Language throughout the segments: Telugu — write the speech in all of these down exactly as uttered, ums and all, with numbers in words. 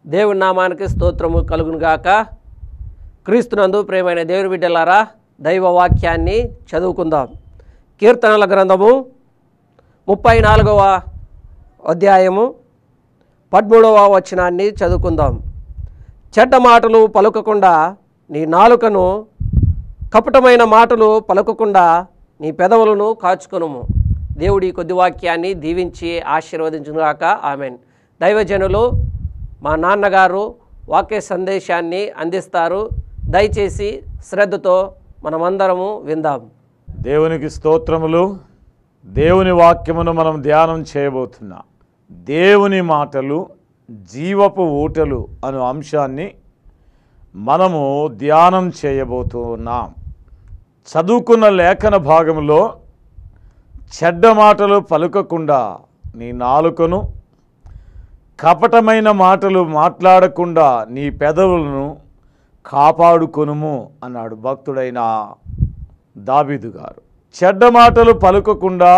దేవుని నామానికి స్తోత్రము కలుగును గాక. క్రీస్తునందు ప్రియమైన దేవుని బిడ్డలారా, దైవ వాక్యాన్ని చదువుకుందాం. కీర్తనల గ్రంథము ముప్పై నాలుగవ అధ్యాయము పదమూడవ వచనాన్ని చదువుకుందాం. చెడ్డ మాటలు పలుకకుండా నీ నాలుకను, కపటమైన మాటలు పలుకకుండా నీ పెదవులను కాచుకొనుము. దేవుడి కొద్ది వాక్యాన్ని దీవించి ఆశీర్వదించుగాక. ఆమెన్. దైవజనులు మా నాన్నగారు వాక్య సందేశాన్ని అందిస్తారు. దయచేసి శ్రద్ధతో మనమందరము విందాం. దేవునికి స్తోత్రములు. దేవుని వాక్యమును మనం ధ్యానం చేయబోతున్నాం. దేవుని మాటలు జీవపు ఊటలు అను అంశాన్ని మనము ధ్యానం చేయబోతున్నాం. చదువుకున్న లేఖన భాగంలో చెడ్డ మాటలు పలుకకుండా నీ నాలుకను, కపటమైన మాటలు మాట్లాడకుండా నీ పెదవులను కాపాడుకొనుము అన్నాడు భక్తుడైన దావీదు గారు. చెడ్డ మాటలు పలుకకుండా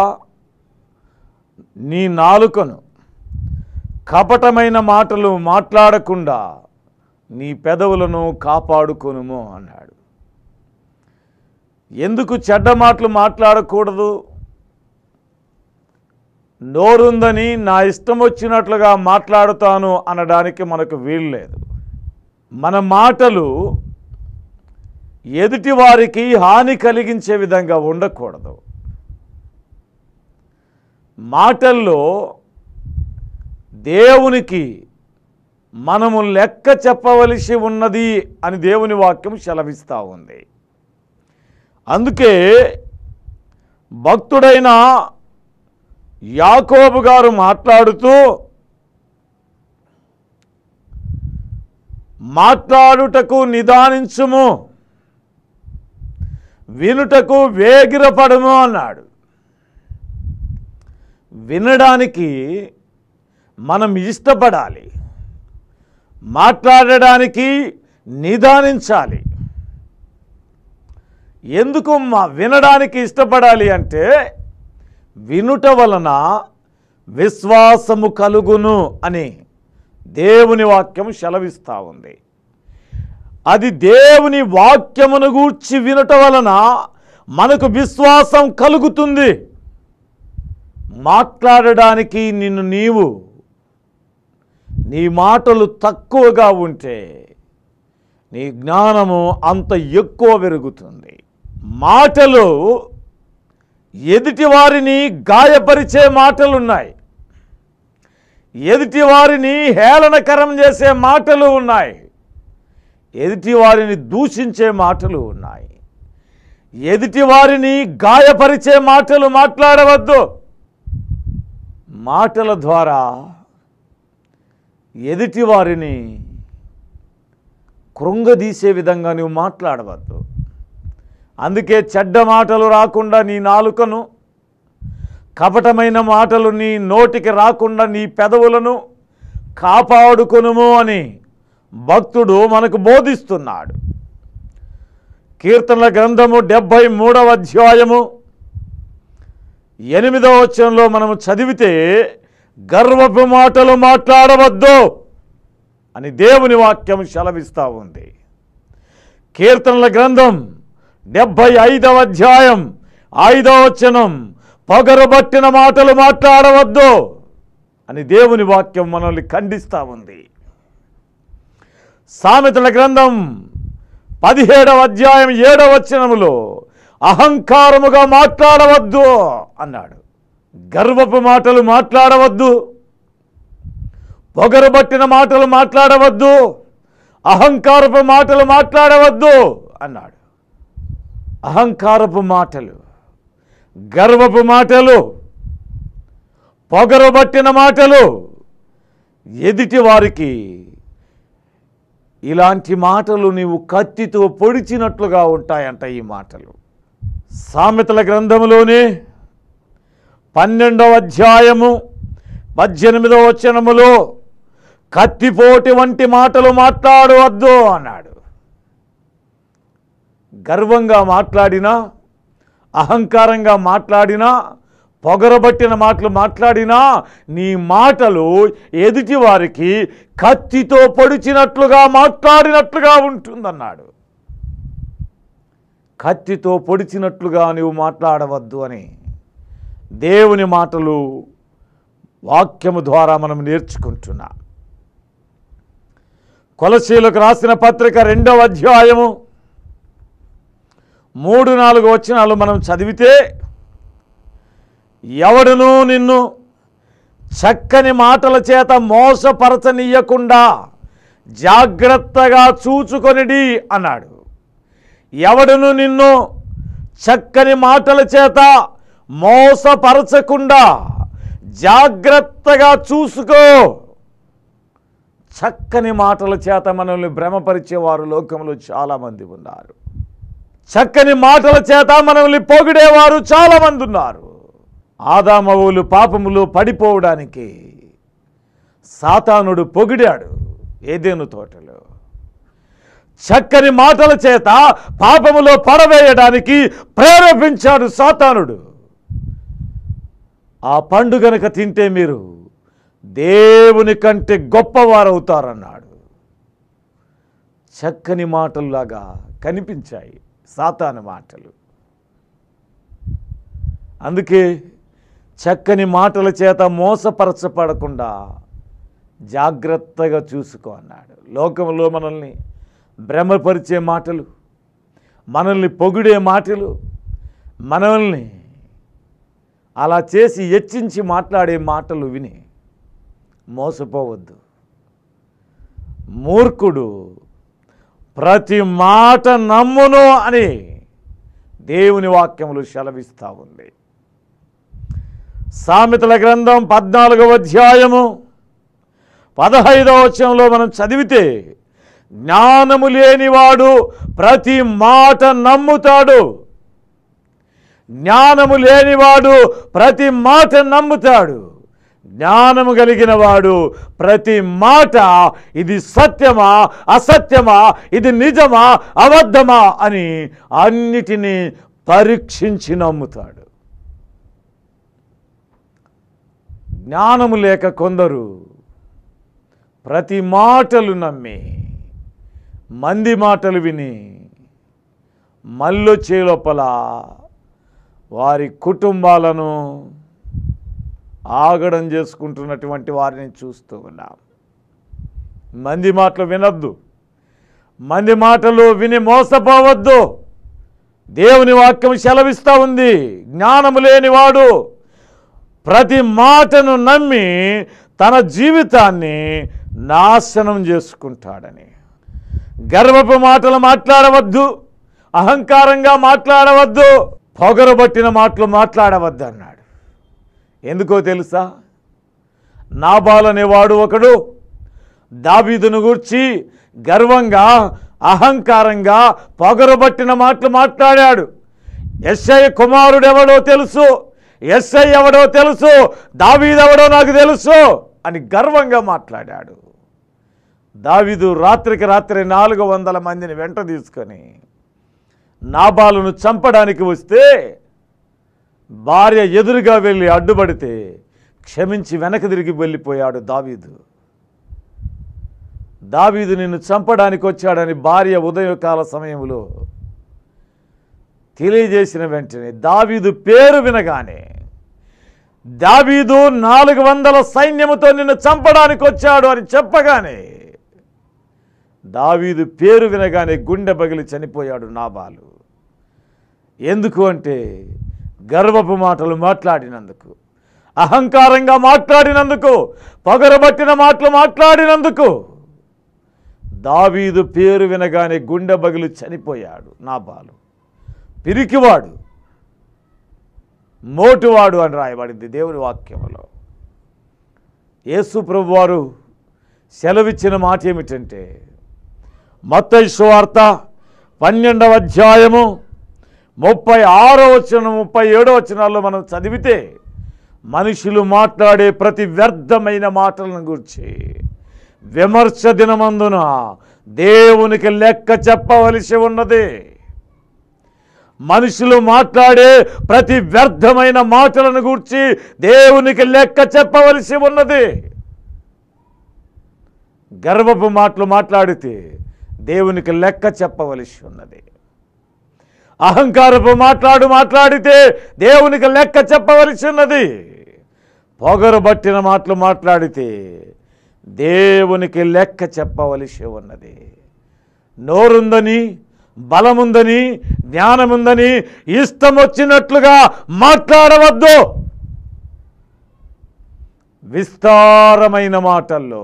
నీ నాలుకను, కపటమైన మాటలు మాట్లాడకుండా నీ పెదవులను కాపాడుకొనుము అన్నాడు. ఎందుకు చెడ్డ మాటలు మాట్లాడకూడదు? నోరుందని నా ఇష్టం వచ్చినట్లుగా మాట్లాడుతాను అనడానికి మనకు వీలు లేదు. మన మాటలు ఎదుటి వారికి హాని కలిగించే విధంగా ఉండకూడదు. మాటల్లో దేవునికి మనము లెక్క చెప్పవలసి ఉన్నది అని దేవుని వాక్యం సెలవిస్తూ ఉంది. అందుకే భక్తుడైన యాకోబు గారు మాట్లాడుతూ, మాట్లాడుటకు నిదానించుము, వినుటకు వేగిరపడము అన్నాడు. వినడానికి మనం ఇష్టపడాలి, మాట్లాడడానికి నిదానించాలి. ఎందుకు మా వినడానికి ఇష్టపడాలి అంటే, వినుట వలన విశ్వాసము కలుగును అని దేవుని వాక్యం సెలవిస్తూ ఉంది. అది దేవుని వాక్యమును గూర్చి వినుట వలన మనకు విశ్వాసం కలుగుతుంది. మాట్లాడడానికి నిన్ను నీవు, నీ మాటలు తక్కువగా ఉంటే నీ జ్ఞానము అంత ఎక్కువ పెరుగుతుంది. మాటలు ఎదుటి వారిని గాయపరిచే మాటలున్నాయి, ఎదుటి వారిని హేళనకరం చేసే మాటలు ఉన్నాయి, ఎదుటి వారిని దూషించే మాటలు ఉన్నాయి. ఎదుటి వారిని గాయపరిచే మాటలు మాట్లాడవద్దు. మాటల ద్వారా ఎదుటి వారిని కృంగదీసే విధంగా నువ్వు మాట్లాడవద్దు. అందుకే చెడ్డ మాటలు రాకుండా నీ నాలుకను, కపటమైన మాటలు నీ నోటికి రాకుండా నీ పెదవులను కాపాడుకొనుము అని భక్తుడు మనకు బోధిస్తున్నాడు. కీర్తనల గ్రంథము డెబ్భై మూడవ అధ్యాయము ఎనిమిదవ వచనంలో మనము చదివితే, గర్వపు మాటలు మాట్లాడవద్దు అని దేవుని వాక్యం సెలవిస్తూ ఉంది. కీర్తనల గ్రంథం డెబ్భై ఐదవ అధ్యాయం ఐదవ వచనం, పొగరబట్టిన మాటలు మాట్లాడవద్దు అని దేవుని వాక్యం మనల్ని ఖండిస్తూ ఉంది. సామెతల గ్రంథం పదిహేడవ అధ్యాయం ఏడవ వచనములో అహంకారముగా మాట్లాడవద్దు అన్నాడు. గర్వపు మాటలు మాట్లాడవద్దు, పొగరబట్టిన మాటలు మాట్లాడవద్దు, అహంకారపు మాటలు మాట్లాడవద్దు అన్నాడు. అహంకారపు మాటలు, గర్వపు మాటలు, పొగరబట్టిన మాటలు ఎదుటి వారికి ఇలాంటి మాటలు నీవు కత్తితో పొడిచినట్లుగా ఉంటాయంట ఈ మాటలు. సామెతల గ్రంథములోనే పన్నెండవ అధ్యాయము పద్దెనిమిదవ వచనములో కత్తిపోటి వంటి మాటలు మాట్లాడవద్దు అన్నాడు. గర్వంగా మాట్లాడినా, అహంకారంగా మాట్లాడినా, పొగరబట్టిన మాటలు మాట్లాడినా నీ మాటలు ఎదుటి వారికి కత్తితో పొడిచినట్లుగా మాట్లాడినట్లుగా ఉంటుందన్నాడు. కత్తితో పొడిచినట్లుగా నీవు మాట్లాడవద్దు అని దేవుని మాటలు వాక్యము ద్వారా మనం నేర్చుకుంటున్నాం. కొలసీలకు రాసిన పత్రిక రెండవ అధ్యాయము మూడు నాలుగు వచనాలు మనం చదివితే, ఎవడునూ నిన్ను చక్కని మాటల చేత మోసపరచనీయకుండా జాగ్రత్తగా చూచుకొనిడి అన్నాడు. ఎవడును నిన్ను చక్కని మాటల చేత మోసపరచకుండా జాగ్రత్తగా చూసుకో. చక్కని మాటల చేత మనల్ని భ్రమపరిచేవారు లోకంలో చాలామంది ఉన్నారు. చక్కని మాటల చేత మనల్ని పొగిడేవారు చాలామంది ఉన్నారు. ఆదామవులు పాపములో పడిపోవడానికి సాతానుడు పొగిడాడు ఏదెను తోటలో. చక్కని మాటల చేత పాపములో పడవేయడానికి ప్రేరేపించాడు సాతానుడు. ఆ పండు గనుక తింటే మీరు దేవుని కంటే గొప్పవారవుతారన్నాడు. చక్కని మాటల్లాగా కనిపించాయి సాతాను మాటలు. అందుకే చక్కని మాటల చేత మోసపరచపడకుండా జాగ్రత్తగా చూసుకో అన్నాడు. లోకంలో మనల్ని భ్రమపరిచే మాటలు, మనల్ని పొగిడే మాటలు, మనల్ని అలా చేసి హెచ్చించి మాట్లాడే మాటలు విని మోసపోవద్దు. మూర్ఖుడు ప్రతి మాట నమ్మును అని దేవుని వాక్యములు సెలవిస్తూ ఉంది. సామెతల గ్రంథం పద్నాలుగవ అధ్యాయము పదహైదవ వచనంలో మనం చదివితే, జ్ఞానము లేనివాడు ప్రతి మాట నమ్ముతాడు. జ్ఞానము లేనివాడు ప్రతి మాట నమ్ముతాడు. జ్ఞానము కలిగిన వాడు ప్రతి మాట ఇది సత్యమా అసత్యమా, ఇది నిజమా అబద్ధమా అని అన్నిటినీ పరీక్షించి నమ్ముతాడు. జ్ఞానము లేక కొందరు ప్రతి మాటలు నమ్మి మంది మాటలు విని మళ్ళొచ్చే లోపల వారి కుటుంబాలను ఆగడం చేసుకుంటున్నటువంటి వారిని చూస్తూ ఉన్నాం. మంది మాటలు వినొద్దు, మంది మాటలు విని మోసపోవద్దు. దేవుని వాక్యం సెలవిస్తూ ఉంది, జ్ఞానము లేనివాడు ప్రతి మాటను నమ్మి తన జీవితాన్ని నాశనం చేసుకుంటాడని. గర్వపు మాటలు మాట్లాడవద్దు, అహంకారంగా మాట్లాడవద్దు, పొగరబట్టిన మాటలు మాట్లాడవద్దు అన్నాడు. ఎందుకో తెలుసా? నాబాల్ అనేవాడు ఒకడు దావీదును గూర్చి గర్వంగా అహంకారంగా పొగరబట్టిన మాటలు మాట్లాడాడు. యెష్షయి కుమారుడు ఎవడో తెలుసు, యెష్షయి ఎవడో తెలుసు, దావీదు ఎవడో నాకు తెలుసు అని గర్వంగా మాట్లాడాడు. దావీదు రాత్రికి రాత్రి నాలుగు వందల మందిని వెంట తీసుకొని నాబాలును చంపడానికి వస్తే భార్య ఎదురుగా వెళ్ళి అడ్డుపడితే క్షమించి వెనక్కి తిరిగి వెళ్ళిపోయాడు దావీదు. దావీదు నిన్ను చంపడానికి వచ్చాడని భార్య ఉదయకాల సమయంలో తెలియజేసిన వెంటనే దావీదు పేరు వినగానే, దావీదు నాలుగు వందల సైన్యముతో నిన్ను చంపడానికి వచ్చాడు అని చెప్పగానే, దావీదు పేరు వినగానే గుండె పగిలి చనిపోయాడు నాబాలు. ఎందుకు అంటే గర్వపు మాటలు మాట్లాడినందుకు, అహంకారంగా మాట్లాడినందుకు, పొగరబట్టిన మాటలు మాట్లాడినందుకు దావీదు పేరు వినగానే గుండె పగిలి చనిపోయాడు నాబాలు. పిరికివాడు, మోటువాడు అని రాయబడింది దేవుని వాక్యములో. యేసు ప్రభువారు సెలవిచ్చిన మాట ఏమిటంటే, మత్తయి సువార్త పన్నెండవ అధ్యాయము ముప్పై ఆరో వచనం ముప్పై ఏడో వచనాల్లో మనం చదివితే, మనుషులు మాట్లాడే ప్రతి వ్యర్థమైన మాటలను గురించి విమర్శ దినమందున దేవునికి లెక్క చెప్పవలసి ఉన్నది. మనుషులు మాట్లాడే ప్రతి వ్యర్థమైన మాటలను గూర్చి దేవునికి లెక్క చెప్పవలసి ఉన్నది. గర్వపు మాటలు మాట్లాడితే దేవునికి లెక్క చెప్పవలసి ఉన్నది. అహంకారపు మాట్లాడు మాట్లాడితే దేవునికి లెక్క చెప్పవలసి ఉన్నది. పొగరు బట్టిన మాటలు మాట్లాడితే దేవునికి లెక్క చెప్పవలసి ఉన్నది. నోరుందని, బలముందని, జ్ఞానముందని ఇష్టం వచ్చినట్లుగా మాట్లాడవద్దు. విస్తారమైన మాటల్లో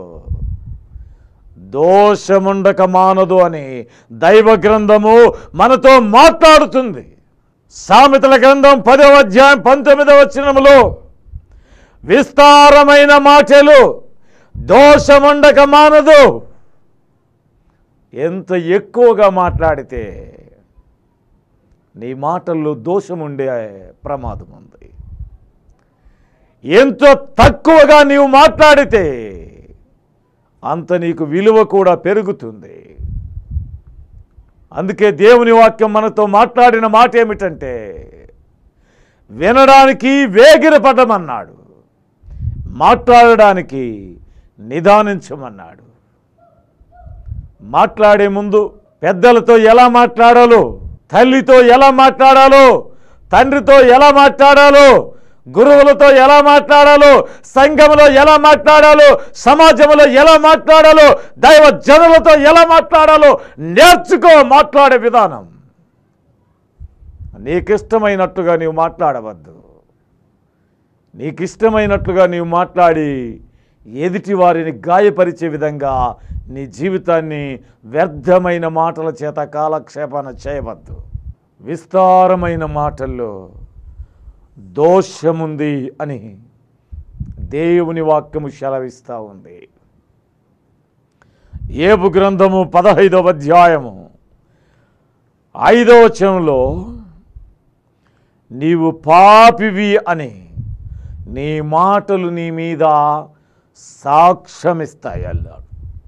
దోషముండక మానదు అని దైవ గ్రంథము మనతో మాట్లాడుతుంది. సామెతల గ్రంథం పదవ అధ్యాయం పంతొమ్మిదవ వచనములో విస్తారమైన మాటలు దోషముండక మానదు. ఎంత ఎక్కువగా మాట్లాడితే నీ మాటల్లో దోషముండే ప్రమాదం ఉంది. ఎంతో తక్కువగా నీవు మాట్లాడితే అంత నీకు విలువ కూడా పెరుగుతుంది. అందుకే దేవుని వాక్యం మనతో మాట్లాడిన మాట ఏమిటంటే, వినడానికి వేగిరపడమన్నాడు, మాట్లాడడానికి నిదానించమన్నాడు. మాట్లాడే ముందు పెద్దలతో ఎలా మాట్లాడాలో, తల్లితో ఎలా మాట్లాడాలో, తండ్రితో ఎలా మాట్లాడాలో, గురువులతో ఎలా మాట్లాడాలో, సంఘంలో ఎలా మాట్లాడాలో, సమాజంలో ఎలా మాట్లాడాలో, దైవ జనులతో ఎలా మాట్లాడాలో నేర్చుకో. మాట్లాడే విధానం నీకిష్టమైనట్టుగా నీవు మాట్లాడవద్దు. నీకిష్టమైనట్లుగా నీవు మాట్లాడి ఎదుటి వారిని గాయపరిచే విధంగా నీ జీవితాన్ని వ్యర్థమైన మాటల చేత కాలక్షేపణ చేయవద్దు. విస్తారమైన మాటల్లో దోషముంది అని దేవుని వాక్యము సెలవిస్తూ ఉంది. యోబు గ్రంథము పదహైదవ అధ్యాయము ఐదవ వచనంలో నీవు పాపివి అని నీ మాటలు నీ మీద సాక్ష్యమిస్తాయి అన్నాడు.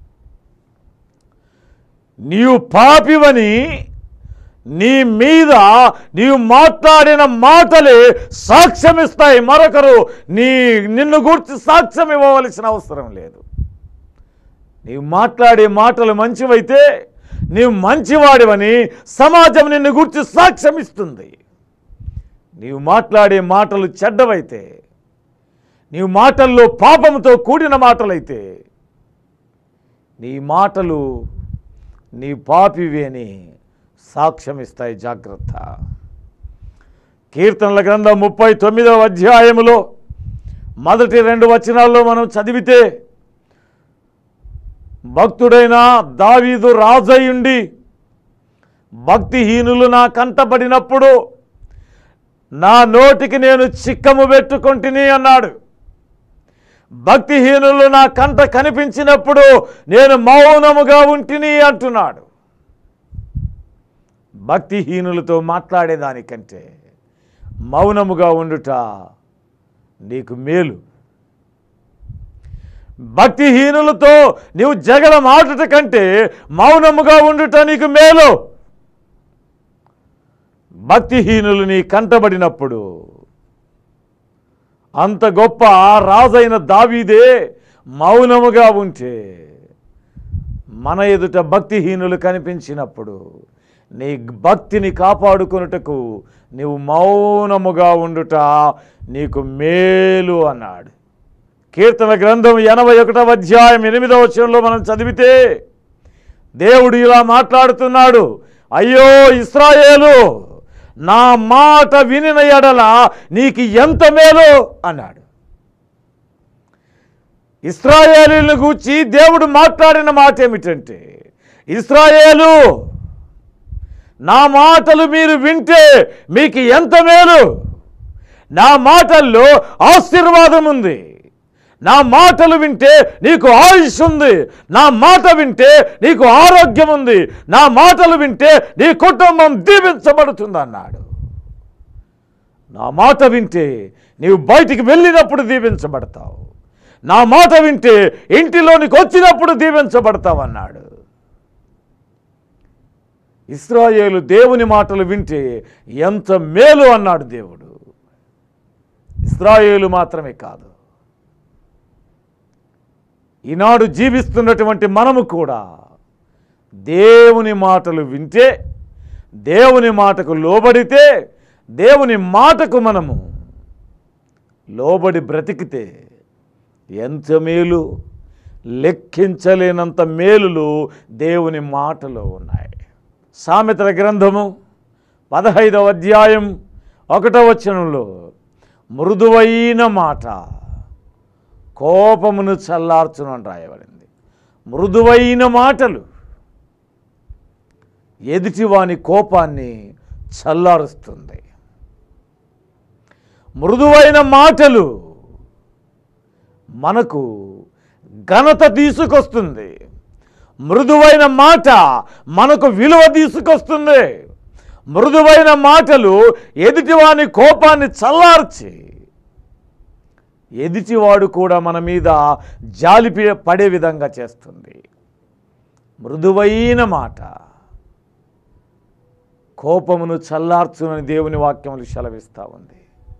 నీవు పాపివని నీ మీద నీవు మాట్లాడిన మాటలే సాక్ష్యమిస్తాయి. మరొకరు నీ నిన్ను గురించి సాక్ష్యం ఇవ్వవలసిన అవసరం లేదు. నీవు మాట్లాడే మాటలు మంచివైతే నీవు మంచివాడివని సమాజం నిన్ను గురించి సాక్ష్యం ఇస్తుంది. నీవు మాట్లాడే మాటలు చెడ్డవైతే, నీవు మాటల్లో పాపంతో కూడిన మాటలైతే, నీ మాటలు నీ పాపివి అని సాక్ష్యమిస్తాయి. జాగ్రత్త. కీర్తనల గ్రంథం ముప్పై తొమ్మిదవ అధ్యాయములో మొదటి రెండు వచనాల్లో మనం చదివితే, భక్తుడైన దావీదు రాజయ్యుండి భక్తిహీనులు నా కంటబడినప్పుడు నా నోటికి నేను చిక్కము పెట్టుకొంటిని అన్నాడు. భక్తిహీనులు నా కంట కనిపించినప్పుడు నేను మౌనముగా ఉంటిని అంటున్నాడు. భక్తిహీనులతో మాట్లాడేదానికంటే మౌనముగా ఉండుట నీకు మేలు. భక్తిహీనులతో నీవు జగడం ఆడుట కంటే మౌనముగా ఉండుట నీకు మేలు. భక్తిహీనులు నీ కంటబడినప్పుడు, అంత గొప్ప రాజైన దావీదే మౌనముగా ఉంటే, మన ఎదుట భక్తిహీనులు కనిపించినప్పుడు నీ భక్తిని కాపాడుకొనుటకు నీవు మౌనముగా ఉండుట నీకు మేలు అన్నాడు. కీర్తన గ్రంథం ఎనభై ఒకటవ అధ్యాయం ఎనిమిదవ వచనంలో మనం చదివితే దేవుడు ఇలా మాట్లాడుతున్నాడు. అయ్యో ఇశ్రాయేలు, నా మాట వినిన ఎడల నీకు ఎంత మేలు అన్నాడు. ఇశ్రాయేలును గూర్చి దేవుడు మాట్లాడిన మాట ఏమిటంటే, ఇశ్రాయేలు, నా మాటలు మీరు వింటే మీకు ఎంత మేలు. నా మాటల్లో ఆశీర్వాదం ఉంది. నా మాటలు వింటే నీకు ఆయుష్ ఉంది. నా మాట వింటే నీకు ఆరోగ్యం ఉంది. నా మాటలు వింటే నీ కుటుంబం దీవించబడుతుంది అన్నాడు. నా మాట వింటే నీవు బయటికి వెళ్ళినప్పుడు దీవించబడతావు. నా మాట వింటే ఇంటిలోనికి వచ్చినప్పుడు దీవించబడతావు అన్నాడు. ఇశ్రాయేలు దేవుని మాటలు వింటే ఎంత మేలు అన్నాడు దేవుడు. ఇశ్రాయేలు మాత్రమే కాదు, ఈనాడు జీవిస్తున్నటువంటి మనము కూడా దేవుని మాటలు వింటే, దేవుని మాటకు లోబడితే, దేవుని మాటకు మనము లోబడి బ్రతికితే ఎంత మేలు, లెక్కించలేనంత మేలులు దేవుని మాటలో ఉన్నాయి. సామెతల గ్రంథము పదహైదవ అధ్యాయం ఒకటవ వచనంలో మృదువైన మాట కోపమును చల్లార్చును అని రాయబడింది. మృదువైన మాటలు ఎదుటివాని కోపాన్ని చల్లారుస్తుంది. మృదువైన మాటలు మనకు ఘనత తీసుకొస్తుంది. మృదువైన మాట మనకు విలువ తీసుకొస్తుంది. మృదువైన మాటలు ఎదుటివాని కోపాన్ని చల్లార్చి ఎదుటివాడు కూడా మన మీద జాలి పడే విధంగా చేస్తుంది. మృదువైన మాట కోపమును చల్లార్చునని దేవుని వాక్యములు సెలవిస్తూ ఉంది.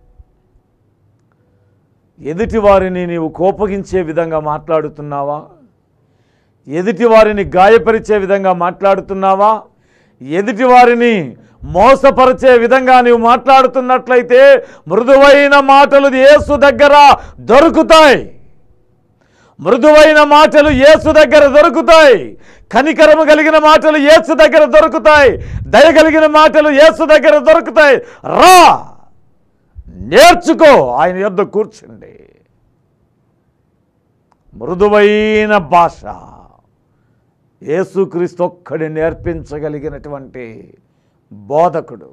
ఎదుటి వారిని నీవు కోపగించే విధంగా మాట్లాడుతున్నావా? ఎదుటి వారిని గాయపరిచే విధంగా మాట్లాడుతున్నావా? ఎదుటి వారిని మోసపరిచే విధంగా నీవు మాట్లాడుతున్నట్లయితే మృదువైన మాటలు యేసు దగ్గర దొరుకుతాయి. మృదువైన మాటలు యేసు దగ్గర దొరుకుతాయి. కనికరము కలిగిన మాటలు యేసు దగ్గర దొరుకుతాయి. దయ కలిగిన మాటలు యేసు దగ్గర దొరుకుతాయి. రా, నేర్చుకో, ఆయన యొద్ద కూర్చుండి. మృదువైన భాష యేసుక్రీస్తు ఒక్కడి నేర్పించగలిగినటువంటి బోధకుడు.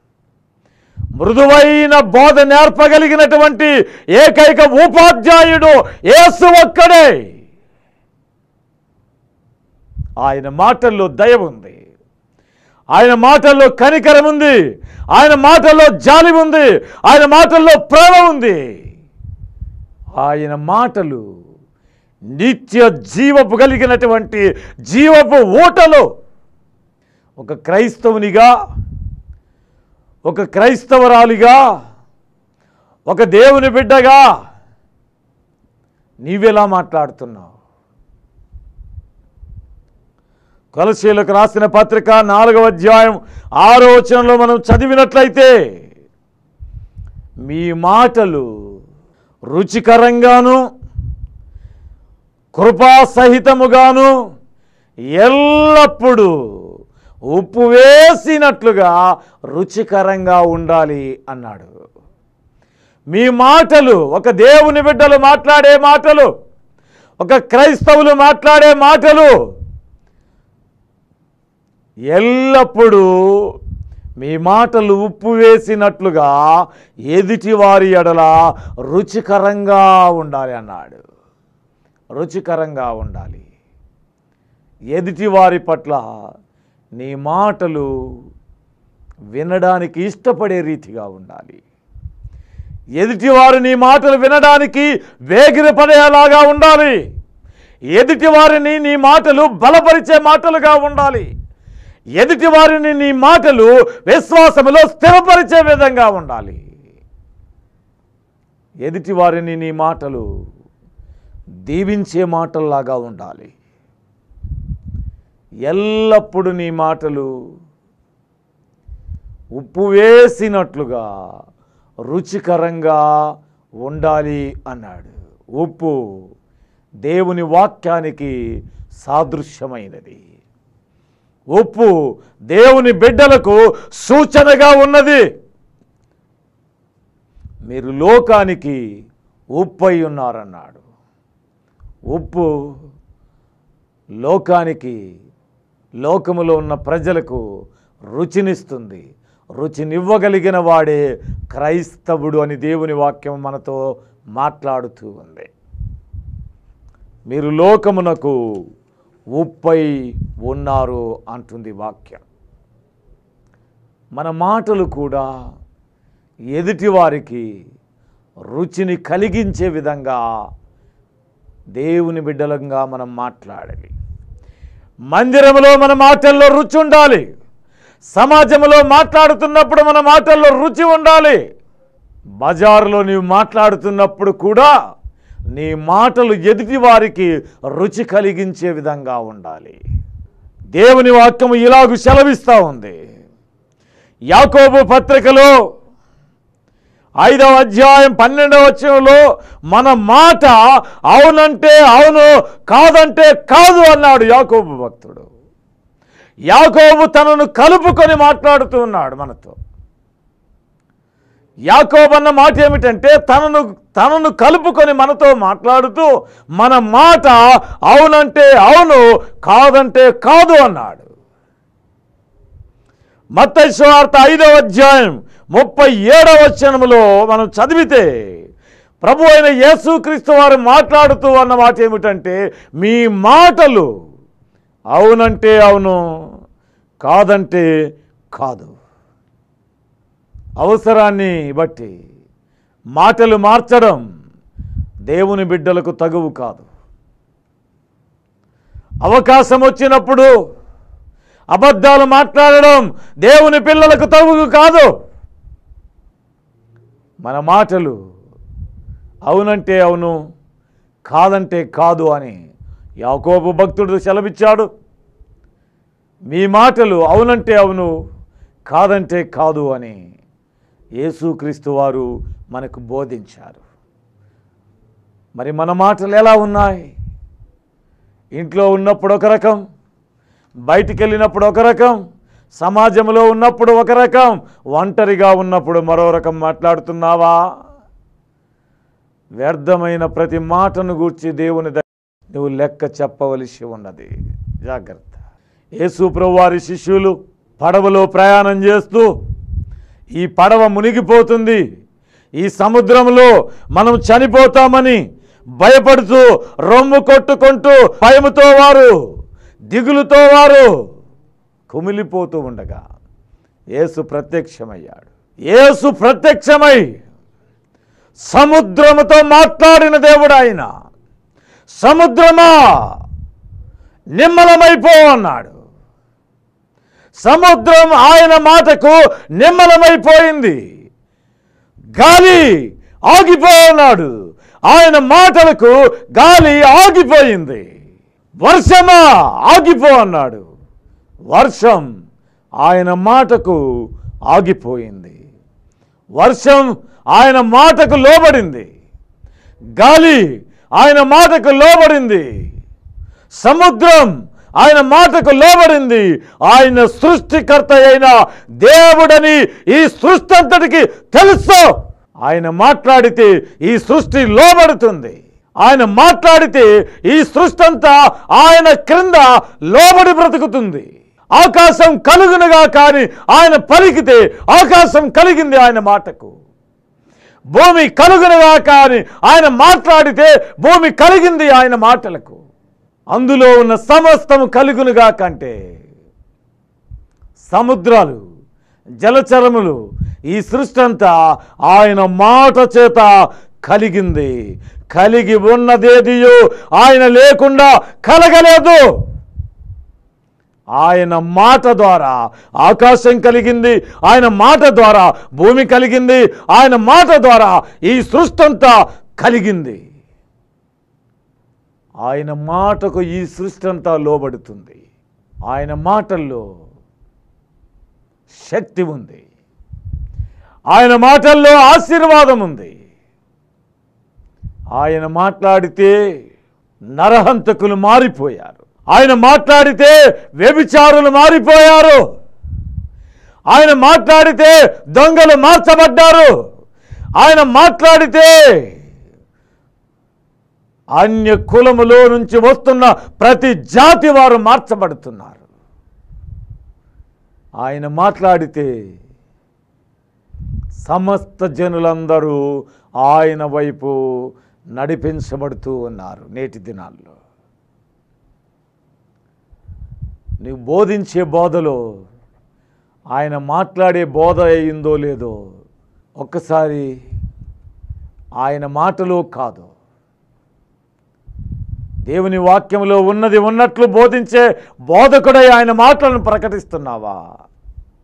మృదువైన బోధ నేర్పగలిగినటువంటి ఏకైక ఉపాధ్యాయుడు యేసు ఒక్కడే. ఆయన మాటల్లో దయ ఉంది, ఆయన మాటల్లో కనికరం ఉంది, ఆయన మాటల్లో జాలి ఉంది, ఆయన మాటల్లో ప్రేమ ఉంది. ఆయన మాటలు నిత్య జీవపు కలిగినటువంటి జీవపు ఊటలు. ఒక క్రైస్తవునిగా, ఒక క్రైస్తవరాలిగా, ఒక దేవుని బిడ్డగా నీవెలా మాట్లాడుతున్నావు? కొలసీలకు రాసిన పత్రిక నాలుగవ అధ్యాయం ఆరో వచనంలో మనం చదివినట్లయితే, మీ మాటలు రుచికరంగాను కృపాసహితముగాను ఎల్లప్పుడూ ఉప్పు వేసినట్లుగా రుచికరంగా ఉండాలి అన్నాడు. మీ మాటలు, ఒక దేవుని బిడ్డలు మాట్లాడే మాటలు, ఒక క్రైస్తవులు మాట్లాడే మాటలు ఎల్లప్పుడూ మీ మాటలు ఉప్పు వేసినట్లుగా ఎదుటి వారి ఎడల రుచికరంగా ఉండాలి అన్నాడు. రుచికరంగా ఉండాలి. ఎదుటి వారి పట్ల నీ మాటలు వినడానికి ఇష్టపడే రీతిగా ఉండాలి. ఎదుటివారు నీ మాటలు వినడానికి వేగిరపడేలాగా ఉండాలి. ఎదుటి వారిని నీ మాటలు బలపరిచే మాటలుగా ఉండాలి. ఎదుటి వారిని నీ మాటలు విశ్వాసములో స్థిరపరిచే విధంగా ఉండాలి. ఎదుటి వారిని నీ మాటలు దీవించే మాటల్లాగా ఉండాలి. ఎల్లప్పుడూ నీ మాటలు ఉప్పు వేసినట్లుగా రుచికరంగా ఉండాలి అన్నాడు. ఉప్పు దేవుని వాక్యానికి సాదృశ్యమైనది. ఉప్పు దేవుని బిడ్డలకు సూచనగా ఉన్నది. మీరు లోకానికి ఉప్పై ఉన్నారన్నాడు. ఉప్పు లోకానికి, లోకములో ఉన్న ప్రజలకు రుచినిస్తుంది. రుచినివ్వగలిగిన వాడే క్రైస్తవుడు అని దేవుని వాక్యం మనతో మాట్లాడుతూ ఉంది. మీరు లోకమునకు ఉప్పై ఉన్నారు అంటుంది వాక్యం. మన మాటలు కూడా ఎదుటి వారికి రుచిని కలిగించే విధంగా దేవుని బిడ్డలంగా మనం మాట్లాడాలి. మందిరంలో మన మాటల్లో రుచి ఉండాలి. సమాజంలో మాట్లాడుతున్నప్పుడు మన మాటల్లో రుచి ఉండాలి. బజారులో నీవు మాట్లాడుతున్నప్పుడు కూడా నీ మాటలు ఎదుటి వారికి రుచి కలిగించే విధంగా ఉండాలి. దేవుని వాక్యము ఇలాగూ సెలవిస్తూ ఉంది. యాకోబు పత్రికలో ఐదవ అధ్యాయం పన్నెండవ వచనంలో మన మాట అవునంటే అవును, కాదంటే కాదు అన్నాడు యాకోబు భక్తుడు. యాకోబు తనను కలుపుకొని మాట్లాడుతూ ఉన్నాడు మనతో. యాకోబు అన్న మాట ఏమిటంటే తనను తనను కలుపుకొని మనతో మాట్లాడుతూ మన మాట అవునంటే అవును, కాదంటే కాదు అన్నాడు. మత్తయి సువార్త ఐదవ అధ్యాయం ముప్పై ఏడవ వచనములో మనం చదివితే ప్రభు అయిన యేసుక్రీస్తు వారు మాట్లాడుతూ అన్న మాట ఏమిటంటే మీ మాటలు అవునంటే అవును, కాదంటే కాదు. అవసరాన్ని బట్టి మాటలు మార్చడం దేవుని బిడ్డలకు తగువు కాదు. అవకాశం వచ్చినప్పుడు అబద్ధాలు మాట్లాడడం దేవుని పిల్లలకు తగువు కాదు. మన మాటలు అవునంటే అవును, కాదంటే కాదు అని యాకోబు భక్తుడు సెలవిచ్చాడు. మీ మాటలు అవునంటే అవును, కాదంటే కాదు అని యేసుక్రీస్తు వారు మనకు బోధించారు. మరి మన మాటలు ఎలా ఉన్నాయి? ఇంట్లో ఉన్నప్పుడు ఒక రకం, బయటికి వెళ్ళినప్పుడు ఒక రకం, సమాజంలో ఉన్నప్పుడు ఒక రకం, ఒంటరిగా ఉన్నప్పుడు మరో రకం మాట్లాడుతున్నావా? వ్యర్థమైన ప్రతి మాటను గూర్చి దేవుని దగ్గర నువ్వు లెక్క చెప్పవలసి ఉన్నది. జాగ్రత్త. యేసు ప్రభువారి శిష్యులు పడవలో ప్రయాణం చేస్తూ ఈ పడవ మునిగిపోతుంది, ఈ సముద్రంలో మనం చనిపోతామని భయపడుతూ రొమ్ము కొట్టుకుంటూ భయముతో వారు, దిగులుతో వారు కుమిలిపోతూ ఉండగా యేసు ప్రత్యక్షమయ్యాడు. యేసు ప్రత్యక్షమై సముద్రముతో మాట్లాడిన దేవుడు ఆయన. సముద్రమా నిమ్మలమైపో అన్నాడు. సముద్రం ఆయన మాటకు నిమ్మలమైపోయింది. గాలి ఆగిపో అన్నాడు. ఆయన మాటలకు గాలి ఆగిపోయింది. వర్షమా ఆగిపో అన్నాడు. వర్షం ఆయన మాటకు ఆగిపోయింది. వర్షం ఆయన మాటకు లోబడింది. గాలి ఆయన మాటకు లోబడింది. సముద్రం ఆయన మాటకు లోబడింది. ఆయన సృష్టికర్త అయిన దేవుడని ఈ సృష్టి అంతటికి తెలుసు. ఆయన మాట్లాడితే ఈ సృష్టి లోబడుతుంది. ఆయన మాట్లాడితే ఈ సృష్టి అంతా ఆయన క్రింద లోబడి బ్రతుకుతుంది. ఆకాశం కలుగునుగా కానీ ఆయన పలికితే ఆకాశం కలిగింది ఆయన మాటకు. భూమి కలుగునుగా కానీ ఆయన మాట్లాడితే భూమి కలిగింది ఆయన మాటలకు. అందులో ఉన్న సమస్తము కలుగునుగా కంటే సముద్రాలు, జలచరములు, ఈ సృష్టి అంతా ఆయన మాట చేత కలిగింది. కలిగి ఉన్నదేదియో ఆయన లేకుండా కలగలేదు. ఆయన మాట ద్వారా ఆకాశం కలిగింది. ఆయన మాట ద్వారా భూమి కలిగింది. ఆయన మాట ద్వారా ఈ సృష్టి అంతా కలిగింది. ఆయన మాటకు ఈ సృష్టి అంతా లోబడుతుంది. ఆయన మాటల్లో శక్తి ఉంది. ఆయన మాటల్లో ఆశీర్వాదం ఉంది. ఆయన మాట్లాడితే నరహంతకులు మారిపోయారు. ఆయన మాట్లాడితే వ్యభిచారులు మారిపోయారు. ఆయన మాట్లాడితే దొంగలు మార్చబడ్డారు. ఆయన మాట్లాడితే అన్య కులములో నుంచి వస్తున్న ప్రతి జాతి వారు మార్చబడుతున్నారు. ఆయన మాట్లాడితే సమస్త జనులందరూ ఆయన వైపు నడిపించబడుతూ ఉన్నారు. నేటి దినాల్లో నీవు బోధించే బోధలో ఆయన మాట్లాడే బోధ అయిందో లేదో ఒక్కసారి ఆయన మాటలో కాదు, దేవుని వాక్యంలో ఉన్నది ఉన్నట్లు బోధించే బోధకుడై ఆయన మాటలను ప్రకటిస్తున్నావా?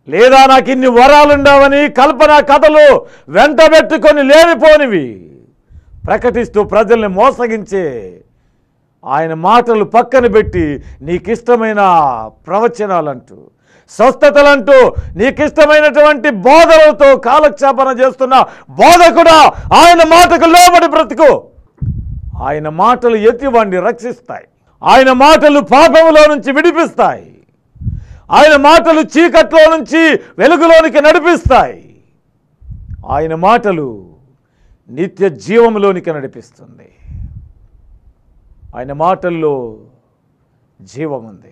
లేదా నాకు ఇన్ని వరాలుండవని కల్పన కథలు వెంటబెట్టుకొని లేనిపోనివి ప్రకటిస్తూ ప్రజల్ని మోసగించే ఆయన మాటలు పక్కన పెట్టి నీకిష్టమైన ప్రవచనాలంటూ, స్వస్థతలంటూ, నీకిష్టమైనటువంటి బోధనలతో కాలక్షేపణ చేస్తున్న బోధకుడా ఆయన మాటకు లోబడి బ్రతుకు. ఆయన మాటలు ఎత్తివాడిని రక్షిస్తాయి. ఆయన మాటలు పాపములో నుంచి విడిపిస్తాయి. ఆయన మాటలు చీకట్లో నుంచి వెలుగులోనికి నడిపిస్తాయి. ఆయన మాటలు నిత్య జీవంలోనికి నడిపిస్తుంది. ఆయన మాటల్లో జీవం ఉంది.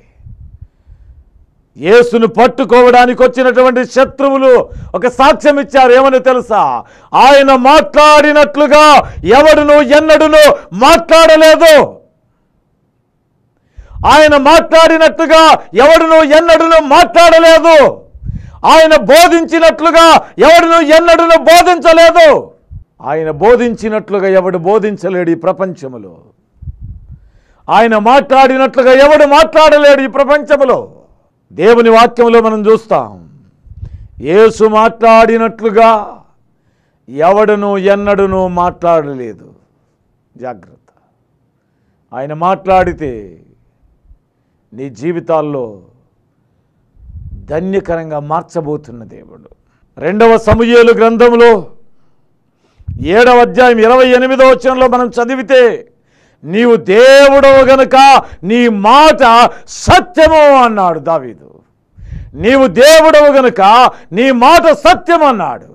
యేసును పట్టుకోవడానికి వచ్చినటువంటి శత్రువులు ఒక సాక్ష్యం ఇచ్చారు. ఏమని తెలుసా? ఆయన మాట్లాడినట్లుగా ఎవడును ఎన్నడును మాట్లాడలేదు. ఆయన మాట్లాడినట్టుగా ఎవడును ఎన్నడును మాట్లాడలేదు. ఆయన బోధించినట్లుగా ఎవడును ఎన్నడును బోధించలేదు. ఆయన బోధించినట్లుగా ఎవడు బోధించలేడు ఈ ప్రపంచములో. ఆయన మాట్లాడినట్లుగా ఎవడు మాట్లాడలేడు ఈ ప్రపంచములో. దేవుని వాక్యంలో మనం చూస్తాం, యేసు మాట్లాడినట్లుగా ఎవడును ఎన్నడును మాట్లాడలేదు. జాగ్రత్త. ఆయన మాట్లాడితే నీ జీవితాల్లో ధన్యకరంగా మార్చబోతున్న దేవుడు. రెండవ సమూయేలు గ్రంథంలో ఏడవ అధ్యాయం ఇరవై ఎనిమిదో వచనంలో మనం చదివితే, నీవు దేవుడవు గనుక నీ మాట సత్యము అన్నాడు దావీదు. నీవు దేవుడవు గనుక నీ మాట సత్యం అన్నాడు.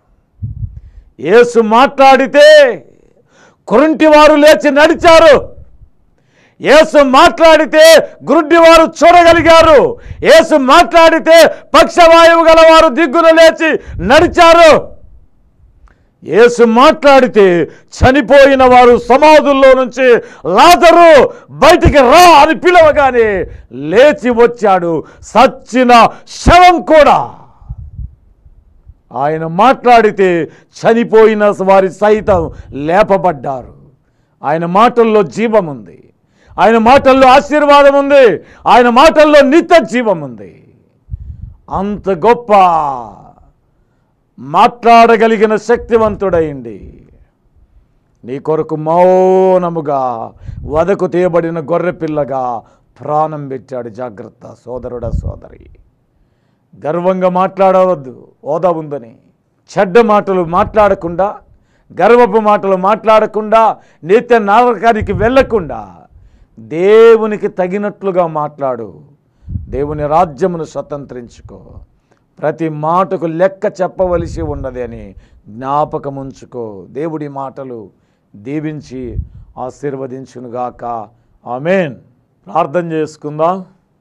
యేసు మాట్లాడితే కుంటివారు లేచి నడిచారు. యేసు మాట్లాడితే గుడ్డివారు చూడగలిగారు. యేసు మాట్లాడితే పక్షవాయువు గలవారు దిగ్గున లేచి నడిచారు. యేసు మాట్లాడితే చనిపోయిన వారు సమాధుల్లో నుంచి లాజరు బయటికి రా అని పిలవగానే లేచి వచ్చాడు. సచ్చిన శవం కూడా. ఆయన మాట్లాడితే చనిపోయిన వారి సైతం లేపబడ్డారు. ఆయన మాటల్లో జీవం ఉంది. ఆయన మాటల్లో ఆశీర్వాదం ఉంది. ఆయన మాటల్లో నిత్య జీవం ఉంది. అంత గొప్ప మాట్లాడగలిగిన శక్తివంతుడైంది నీ కొరకు మౌనముగా వదకు తీయబడిన గొర్రెపిల్లగా ప్రాణం పెట్టాడు. జాగ్రత్త సోదరుడా సోదరి. గర్వంగా మాట్లాడవద్దు హోదా ఉందని. చెడ్డ మాటలు మాట్లాడకుండా, గర్వపు మాటలు మాట్లాడకుండా, నిత్య నరకానికి వెళ్ళకుండా దేవునికి తగినట్లుగా మాట్లాడు. దేవుని రాజ్యమును స్వతంత్రించుకో. ప్రతి మాటకు లెక్క చెప్పవలసి ఉన్నది అని జ్ఞాపకం ఉంచుకో. దేవుడి మాటలు దీవించి ఆశీర్వదించునుగాక. ఆమేన్. ప్రార్థన చేసుకుందాం.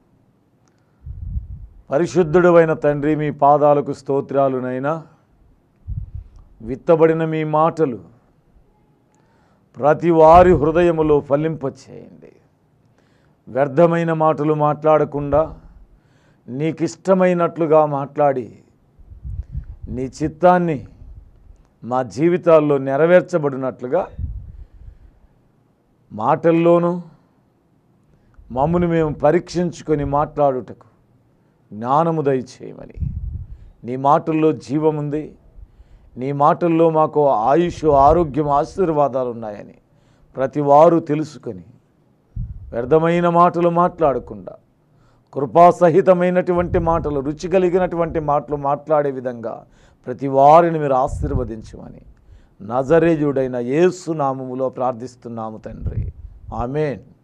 పరిశుద్ధుడు అయిన తండ్రి, మీ పాదాలకు స్తోత్రాలునైనా. విత్తబడిన మీ మాటలు ప్రతి వారి హృదయములో ఫలింపచేయండి. వ్యర్థమైన మాటలు మాట్లాడకుండా నీకిష్టమైనట్లుగా మాట్లాడి నీ చిత్తాన్ని మా జీవితాల్లో నెరవేర్చబడినట్లుగా మాటల్లోనూ మమ్మల్ని మేము పరీక్షించుకొని మాట్లాడుటకు జ్ఞానము దయచేయమని. నీ మాటల్లో జీవముంది. నీ మాటల్లో మాకు ఆయుష్, ఆరోగ్యం, ఆశీర్వాదాలు ఉన్నాయని ప్రతి వారు తెలుసుకొని వ్యర్థమైన మాటలు మాట్లాడకుండా కృపాసహితమైనటువంటి మాటలు, రుచి కలిగినటువంటి మాటలు మాట్లాడే విధంగా ప్రతి వారిని మీరు ఆశీర్వదించమని నజరేయుడైన యేసు నామములో ప్రార్థిస్తున్నాము తండ్రి. ఆమేన్.